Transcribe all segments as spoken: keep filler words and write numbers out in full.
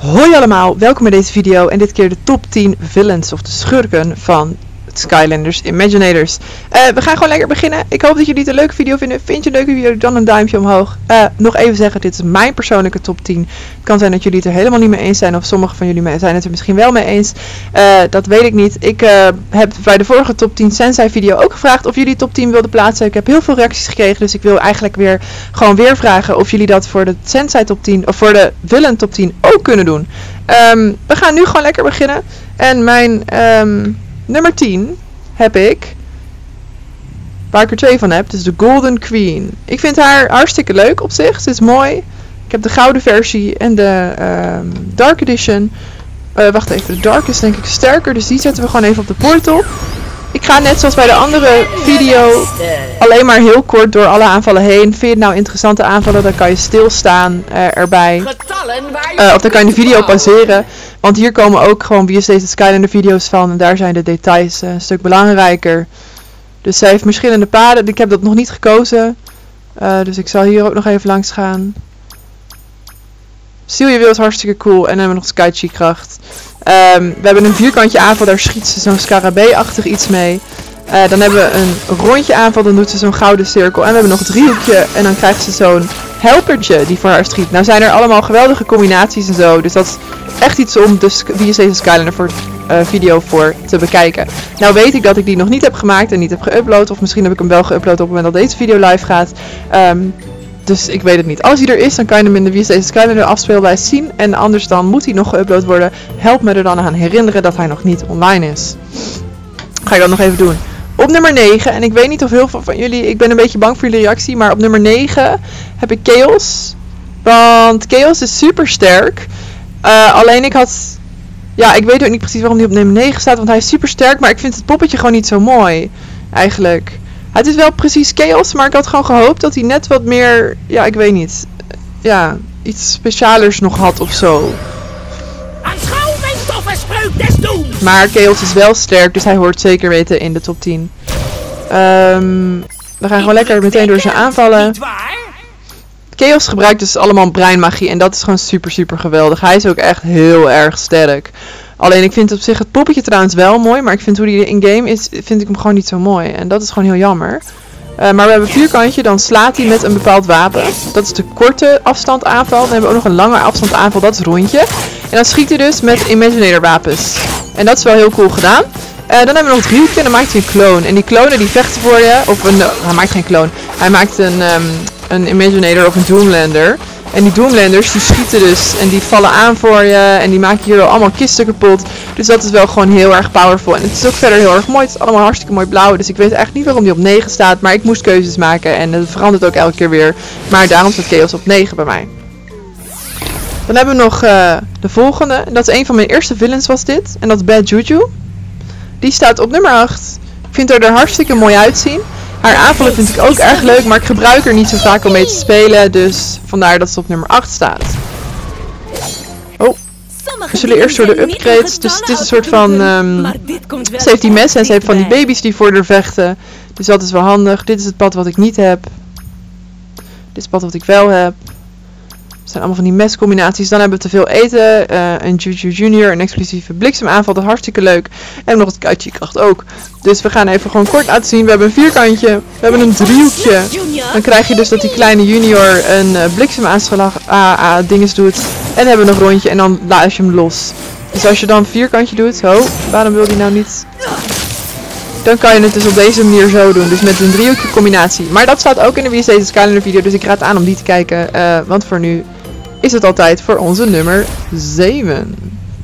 Hoi allemaal, welkom bij deze video en dit keer de top tien villains of de schurken van Skylanders Imaginators. Uh, we gaan gewoon lekker beginnen. Ik hoop dat jullie het een leuke video vinden. Vind je een leuke video, dan een duimpje omhoog. Uh, nog even zeggen, dit is mijn persoonlijke top tien. Het kan zijn dat jullie het er helemaal niet mee eens zijn of sommigen van jullie zijn het er misschien wel mee eens. Uh, dat weet ik niet. Ik uh, heb bij de vorige top tien Sensei video ook gevraagd of jullie top tien wilden plaatsen. Ik heb heel veel reacties gekregen, dus ik wil eigenlijk weer gewoon weer vragen of jullie dat voor de Sensei top tien of voor de Villain top tien ook kunnen doen. Um, we gaan nu gewoon lekker beginnen. En mijn um, nummer tien heb ik, waar ik er twee van heb, dus de Golden Queen. Ik vind haar hartstikke leuk op zich. Ze is mooi. Ik heb de gouden versie en de um, Dark Edition. Uh, wacht even, de Dark is denk ik sterker, dus die zetten we gewoon even op de portal. Ik ga net zoals bij de andere video alleen maar heel kort door alle aanvallen heen. Vind je het nou interessante aanvallen, dan kan je stilstaan uh, erbij. Uh, of dan kan je de video pauzeren. Want hier komen ook gewoon wie is deze Skylander video's van. En daar zijn de details uh, een stuk belangrijker. Dus zij heeft verschillende paden. Ik heb dat nog niet gekozen. Uh, dus ik zal hier ook nog even langs gaan. Seal je wil is hartstikke cool. En dan hebben we nog Sky kracht. Um, we hebben een vierkantje aanval, daar schiet ze zo'n scarabee-achtig iets mee. Uh, dan hebben we een rondje aanval, dan doet ze zo'n gouden cirkel. En we hebben nog het driehoekje en dan krijgt ze zo'n helpertje die voor haar schiet. Nou zijn er allemaal geweldige combinaties en zo. Dus dat is echt iets om de wie is deze Skylander voor uh, video voor te bekijken. Nou weet ik dat ik die nog niet heb gemaakt en niet heb geüpload. Of misschien heb ik hem wel geüpload op het moment dat deze video live gaat. Um, Dus ik weet het niet. Als hij er is, dan kan je hem in de Wie is deze Skylander afspeellijst zien. En anders dan moet hij nog geüpload worden. Help me er dan aan herinneren dat hij nog niet online is. Ga ik dat nog even doen. Op nummer negen, en ik weet niet of heel veel van jullie, ik ben een beetje bang voor jullie reactie. Maar op nummer negen heb ik Chaos. Want Chaos is super sterk. Uh, alleen ik had, ja ik weet ook niet precies waarom hij op nummer negen staat. Want hij is super sterk, maar ik vind het poppetje gewoon niet zo mooi. Eigenlijk. Het is wel precies Chaos, maar ik had gewoon gehoopt dat hij net wat meer, ja, ik weet niet, ja, iets specialers nog had of zo. Aanschouw mijn toffe spreuk des dooms! Maar Chaos is wel sterk, dus hij hoort zeker weten in de top tien. Um, we gaan gewoon lekker meteen door zijn aanvallen. Chaos gebruikt dus allemaal breinmagie en dat is gewoon super super geweldig. Hij is ook echt heel erg sterk. Alleen ik vind op zich het poppetje trouwens wel mooi, maar ik vind hoe die in game is, vind ik hem gewoon niet zo mooi. En dat is gewoon heel jammer. Uh, maar we hebben een vierkantje, dan slaat hij met een bepaald wapen. Dat is de korte afstand aanval. Dan hebben we ook nog een lange afstand aanval, dat is rondje. En dan schiet hij dus met Imaginator wapens. En dat is wel heel cool gedaan. Uh, dan hebben we nog het driehoekje en dan maakt hij een kloon. En die klonen die vechten voor je, of een, uh, hij maakt geen kloon. Hij maakt een, um, een Imaginator of een Doomlander. En die Doomlanders die schieten dus en die vallen aan voor je en die maken hier allemaal kisten kapot. Dus dat is wel gewoon heel erg powerful. En het is ook verder heel erg mooi. Het is allemaal hartstikke mooi blauw. Dus ik weet echt niet waarom die op negen staat. Maar ik moest keuzes maken en het verandert ook elke keer weer. Maar daarom staat Chaos op negen bij mij. Dan hebben we nog uh, de volgende. En dat is een van mijn eerste villains was dit. En dat is Bad Juju. Die staat op nummer acht. Ik vind haar er hartstikke mooi uitzien. Haar aanvallen vind ik ook erg leuk, maar ik gebruik er niet zo vaak om mee te spelen, dus vandaar dat ze op nummer acht staat. Oh, we zullen eerst door de upgrades, dus het is een soort van, um, ze heeft die messen en ze heeft van die baby's die voor haar vechten, dus dat is wel handig. Dit is het pad wat ik niet heb, dit is het pad wat ik wel heb. Het zijn allemaal van die mescombinaties. Dan hebben we te veel eten. Uh, een Juju Junior. Een explosieve bliksemaanval. Dat is hartstikke leuk. En nog het Kaichi-kracht ook. Dus we gaan even gewoon kort laten zien. We hebben een vierkantje. We hebben een driehoekje. Dan krijg je dus dat die kleine junior een uh, bliksemaanslag uh, uh, dinges doet. En dan hebben we nog een rondje. En dan laat je hem los. Dus als je dan een vierkantje doet. Zo. Waarom wil die nou niet? Dan kan je het dus op deze manier zo doen. Dus met een driehoekje combinatie. Maar dat staat ook in de Wie is deze Skylander video. Dus ik raad aan om die te kijken. Uh, want voor nu is het altijd voor onze nummer zeven.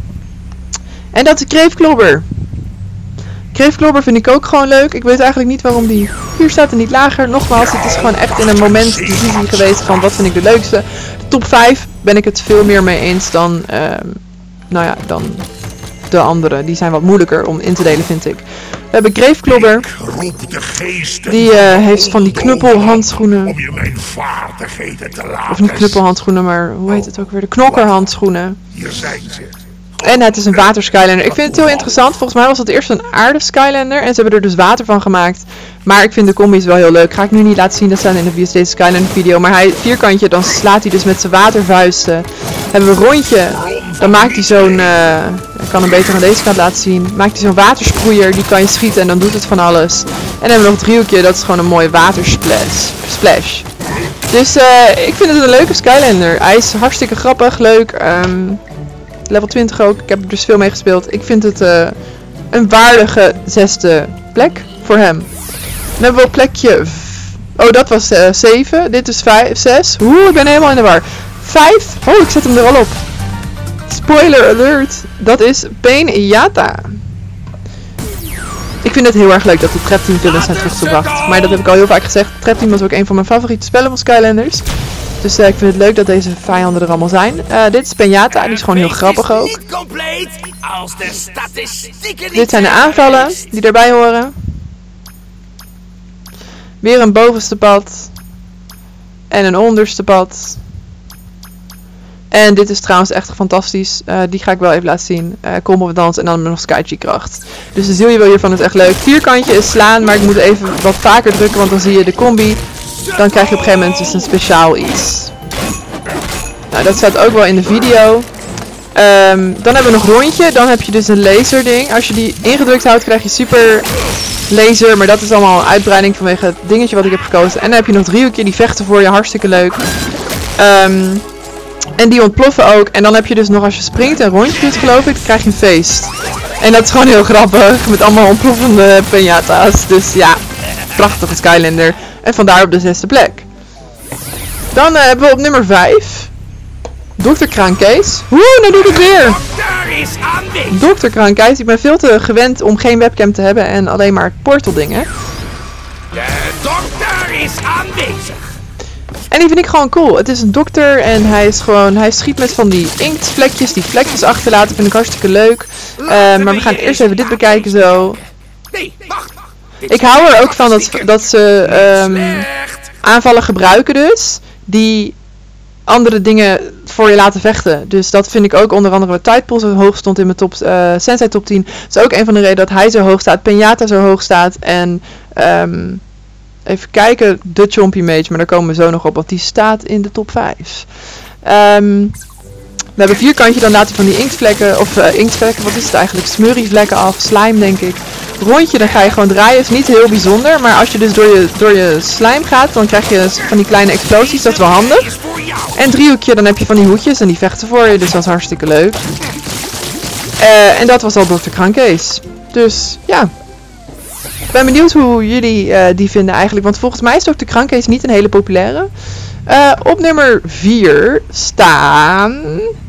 En dat is Kreefklobber. Kreefklobber vind ik ook gewoon leuk. Ik weet eigenlijk niet waarom die hier staat en niet lager. Nogmaals, het is gewoon echt in een moment decisie geweest van wat vind ik de leukste. De top vijf ben ik het veel meer mee eens dan, uh, nou ja, dan de andere. Die zijn wat moeilijker om in te delen, vind ik. We hebben Kreefklobber. Die uh, heeft van die knuppelhandschoenen. Of niet knuppelhandschoenen, maar hoe heet het ook weer? De knokkerhandschoenen. En het is een water Skylander. Ik vind het heel interessant. Volgens mij was het eerst een aarde Skylander. En ze hebben er dus water van gemaakt. Maar ik vind de combis wel heel leuk. Ga ik nu niet laten zien. Dat staan in de Wie is deze Skylander video. Maar hij vierkantje, dan slaat hij dus met zijn watervuisten. Hebben we rondje. Dan maakt hij zo'n, uh, ik kan hem beter aan deze kant laten zien. Maakt hij zo'n watersproeier, die kan je schieten en dan doet het van alles. En dan hebben we nog het driehoekje, dat is gewoon een mooie watersplash. Splash. Dus uh, ik vind het een leuke Skylander. Hij is hartstikke grappig, leuk. Um, level twintig ook, ik heb er dus veel mee gespeeld. Ik vind het uh, een waardige zesde plek voor hem. Dan hebben we op plekje... Oh, dat was uh, zeven. Dit is vijf, zes. Oeh, ik ben helemaal in de war. vijf. Oh, ik zet hem er al op. Spoiler alert. Dat is Pinata. Ik vind het heel erg leuk dat de Trap Team villains zijn teruggebracht. Maar dat heb ik al heel vaak gezegd. Trap Team was ook een van mijn favoriete spellen van Skylanders. Dus uh, ik vind het leuk dat deze vijanden er allemaal zijn. Uh, dit is Pinata. Die is gewoon heel grappig ook. Dit zijn de aanvallen die erbij horen. Weer een bovenste pad. En een onderste pad. En dit is trouwens echt fantastisch. Uh, die ga ik wel even laten zien. Uh, kom op de dans en dan nog Sky kracht. Dus de zielje wil hiervan is echt leuk. Vierkantje is slaan, maar ik moet even wat vaker drukken, want dan zie je de combi. Dan krijg je op een gegeven moment dus een speciaal iets. Nou, dat staat ook wel in de video. Um, dan hebben we nog rondje. Dan heb je dus een laser ding. Als je die ingedrukt houdt, krijg je super laser. Maar dat is allemaal een uitbreiding vanwege het dingetje wat ik heb gekozen. En dan heb je nog driehoekje. Die vechten voor je. Hartstikke leuk. Um, en die ontploffen ook. En dan heb je dus nog als je springt en rondje doet, geloof ik, dan krijg je een feest. En dat is gewoon heel grappig. Met allemaal ontploffende pinata's. Dus ja, prachtige Skylander. En vandaar op de zesde plek. Dan uh, hebben we op nummer vijf. dokter Kraankees. Oeh, nou doe ik het weer. dokter Kraankees. Ik ben veel te gewend om geen webcam te hebben en alleen maar portal dingen. De dokter is aanwezig. En die vind ik gewoon cool. Het is een dokter en hij is gewoon, hij schiet met van die inktvlekjes, die vlekjes achterlaten. Vind ik hartstikke leuk. Uh, maar we gaan eerst even dit bekijken zo. Ik hou er ook van dat, dat ze um, aanvallen gebruiken dus. Die andere dingen voor je laten vechten. Dus dat vind ik ook onder andere wat Tidepool zo hoog stond in mijn top, uh, Sensei top tien. Dat is ook een van de redenen dat hij zo hoog staat. Pinata zo hoog staat. En um, even kijken, de Chompy Mage. Maar daar komen we zo nog op, want die staat in de top vijf. Um, we hebben vierkantje, dan laat hij van die inktvlekken, of uh, inktvlekken, wat is het eigenlijk? Smurrievlekken af, slime denk ik. Rondje, dan ga je gewoon draaien, is niet heel bijzonder. Maar als je dus door je, door je slime gaat, dan krijg je van die kleine explosies, dat is wel handig. En driehoekje, dan heb je van die hoedjes en die vechten voor je, dus dat is hartstikke leuk. Uh, en dat was al dokter Kraankees. Dus ja, ik ben benieuwd hoe jullie uh, die vinden eigenlijk, want volgens mij is dokter Kraankees niet een hele populaire. Uh, op nummer vier staan...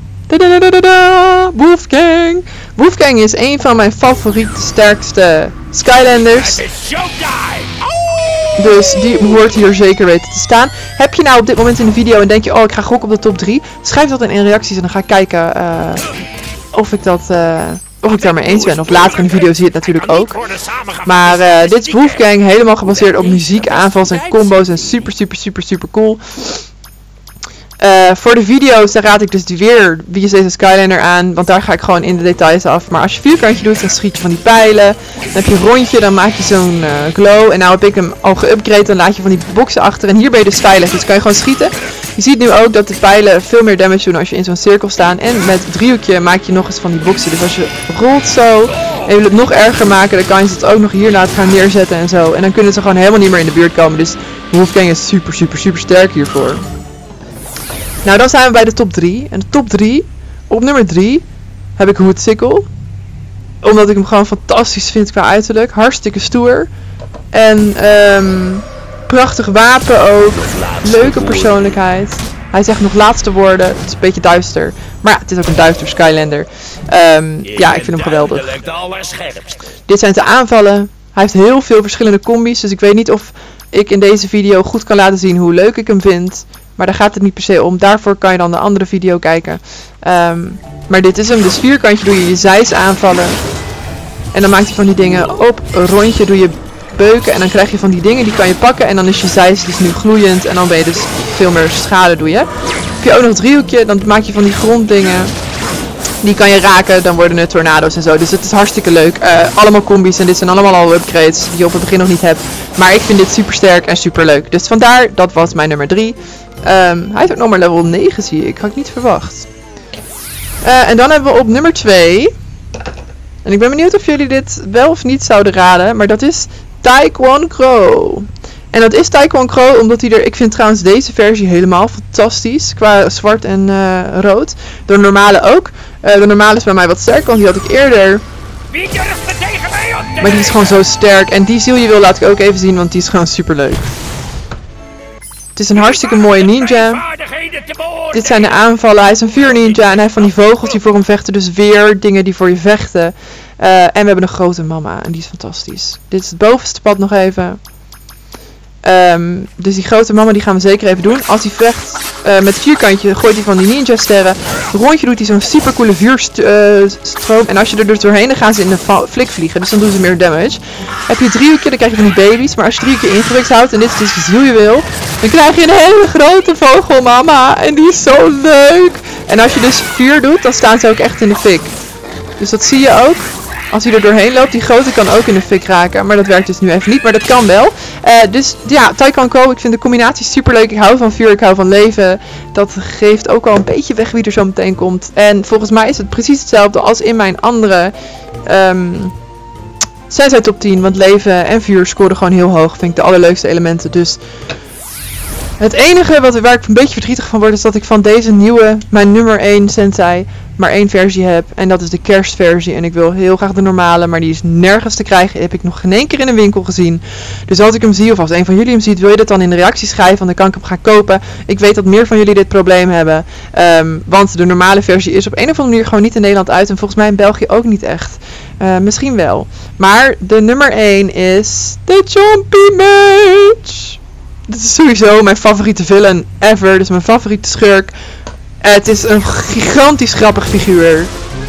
Wolfgang! Wolfgang is een van mijn favoriete sterkste Skylanders. Dus die hoort hier zeker weten te staan. Heb je nou op dit moment in de video en denk je, oh ik ga gokken op de top drie? Schrijf dat in reacties en dan ga ik kijken uh, of ik dat... Uh, Of ik daarmee eens ben, of later in de video zie je het natuurlijk ook. Maar uh, dit is Wolfgang, helemaal gebaseerd op muziek, aanvals en combo's en super super super super cool. Uh, voor de video's dan raad ik dus weer wie is deze Skylander aan, want daar ga ik gewoon in de details af. Maar als je vierkantje doet, dan schiet je van die pijlen. Dan heb je een rondje, dan maak je zo'n uh, glow. En nou heb ik hem al geüpgrade, dan laat je van die boxen achter. En hier ben je dus veilig, dus kan je gewoon schieten. Je ziet nu ook dat de pijlen veel meer damage doen als je in zo'n cirkel staat. En met het driehoekje maak je nog eens van die boxen. Dus als je rolt zo en je wil het nog erger maken, dan kan je het ook nog hier laten gaan neerzetten en zo. En dan kunnen ze gewoon helemaal niet meer in de buurt komen. Dus Wolfgang is super super super sterk hiervoor. Nou, dan zijn we bij de top drie. En de top drie, op nummer drie, heb ik Hoedsikkel. Omdat ik hem gewoon fantastisch vind qua uiterlijk. Hartstikke stoer. En um, prachtig wapen ook. Leuke persoonlijkheid. Hij zegt nog laatste woorden. Het is een beetje duister. Maar ja, het is ook een duister Skylander. Um, ja, ik vind hem geweldig. Dit zijn zijn aanvallen. Hij heeft heel veel verschillende combi's. Dus ik weet niet of ik in deze video goed kan laten zien hoe leuk ik hem vind. Maar daar gaat het niet per se om. Daarvoor kan je dan de andere video kijken. Um, maar dit is hem. Dus vierkantje doe je je zeis aanvallen. En dan maakt hij van die dingen op. Een rondje doe je beuken. En dan krijg je van die dingen. Die kan je pakken. En dan is je zeis dus nu gloeiend. En dan ben je dus veel meer schade doe je. Heb je ook nog het driehoekje. Dan maak je van die gronddingen. Die kan je raken. Dan worden het tornado's en zo. Dus het is hartstikke leuk. Uh, allemaal combi's. En dit zijn allemaal al upgrades. Die je op het begin nog niet hebt. Maar ik vind dit super sterk en super leuk. Dus vandaar. Dat was mijn nummer drie. Um, hij heeft ook nog maar level negen zie ik. Had ik niet verwacht. Uh, en dan hebben we op nummer twee. En ik ben benieuwd of jullie dit wel of niet zouden raden. Maar dat is Taekwon Crow. En dat is Taekwon Crow omdat hij er... Ik vind trouwens deze versie helemaal fantastisch. Qua zwart en uh, rood. De normale ook. Uh, de normale is bij mij wat sterker, want die had ik eerder. Wie durft me tegen mij op te Maar die is gewoon zo sterk. En die ziel je wil laat ik ook even zien, want die is gewoon super leuk. Het is een hartstikke mooie ninja. Dit zijn de aanvallen. Hij is een vuur ninja en hij heeft van die vogels die voor hem vechten. Dus weer dingen die voor je vechten. Uh, en we hebben een grote mama en die is fantastisch. Dit is het bovenste pad nog even. Um, dus die grote mama die gaan we zeker even doen. Als hij vecht uh, met vierkantje gooit hij van die ninja sterren. Rondje doet hij zo'n super coole vuurstroom. Uh, en als je er dus doorheen dan gaan ze in de flik vliegen. Dus dan doen ze meer damage. Heb je driehoekje dan krijg je van die baby's. Maar als je drie keer ingedrukt houdt en dit is dus de ziel je wil. Dan krijg je een hele grote vogelmama. En die is zo leuk. En als je dus vier doet dan staan ze ook echt in de fik. Dus dat zie je ook. Als hij er doorheen loopt, die grote kan ook in de fik raken. Maar dat werkt dus nu even niet, maar dat kan wel. Uh, dus ja, Taekwon Crow, ik vind de combinatie super leuk. Ik hou van vuur, ik hou van leven. Dat geeft ook al een beetje weg wie er zo meteen komt. En volgens mij is het precies hetzelfde als in mijn andere um, Sensei top tien. Want leven en vuur scoren gewoon heel hoog. Vind ik de allerleukste elementen. Dus het enige wat, waar ik een beetje verdrietig van word is dat ik van deze nieuwe, mijn nummer één Sensei, maar één versie heb. En dat is de kerstversie. En ik wil heel graag de normale, maar die is nergens te krijgen. Die heb ik nog geen één keer in een winkel gezien. Dus als ik hem zie, of als een van jullie hem ziet, wil je dat dan in de reacties schrijven. Want dan kan ik hem gaan kopen. Ik weet dat meer van jullie dit probleem hebben. Um, want de normale versie is op een of andere manier gewoon niet in Nederland uit. En volgens mij in België ook niet echt. Uh, misschien wel. Maar de nummer één is de Chompy Mage. Dit is sowieso mijn favoriete villain ever. Dit is mijn favoriete schurk. Uh, het is een gigantisch grappig figuur.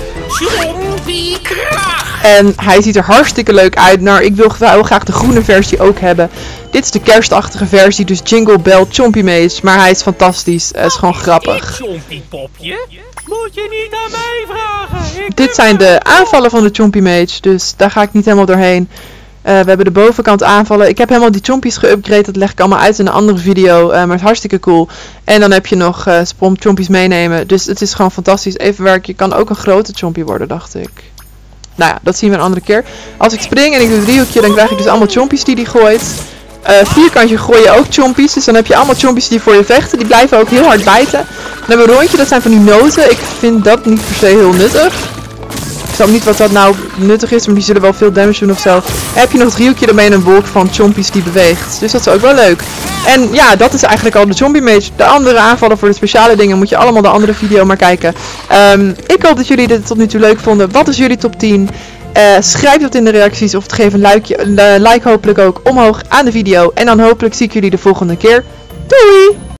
En hij ziet er hartstikke leuk uit. Nou, ik wil heel graag de groene versie ook hebben. Dit is de kerstachtige versie, dus Jingle Bell Chompy Mage. Maar hij is fantastisch. Het is gewoon grappig. Chompy popje? Moet je niet aan mij vragen. Ik Dit zijn de aanvallen van de Chompy Mage. Dus daar ga ik niet helemaal doorheen. Uh, we hebben de bovenkant aanvallen. Ik heb helemaal die chompies geüpgrade. Dat leg ik allemaal uit in een andere video. Uh, maar het is hartstikke cool. En dan heb je nog uh, spom chompies meenemen. Dus het is gewoon fantastisch. Even werken. Je kan ook een grote chompie worden, dacht ik. Nou ja, dat zien we een andere keer. Als ik spring en ik doe een driehoekje, dan krijg ik dus allemaal chompies die die gooit. Uh, vierkantje gooi je ook chompies. Dus dan heb je allemaal chompies die voor je vechten. Die blijven ook heel hard bijten. Dan hebben we een rondje. Dat zijn van die noten. Ik vind dat niet per se heel nuttig. Ik snap niet wat dat nou nuttig is, maar die zullen wel veel damage doen ofzo. Heb je nog het driehoekje, dan ben je een wolk van chompies die beweegt. Dus dat is ook wel leuk. En ja, dat is eigenlijk al de Chompy Mage. De andere aanvallen voor de speciale dingen moet je allemaal de andere video maar kijken. Um, ik hoop dat jullie dit tot nu toe leuk vonden. Wat is jullie top tien? Uh, schrijf dat in de reacties of geef een likeje, een like hopelijk ook omhoog aan de video. En dan hopelijk zie ik jullie de volgende keer. Doei!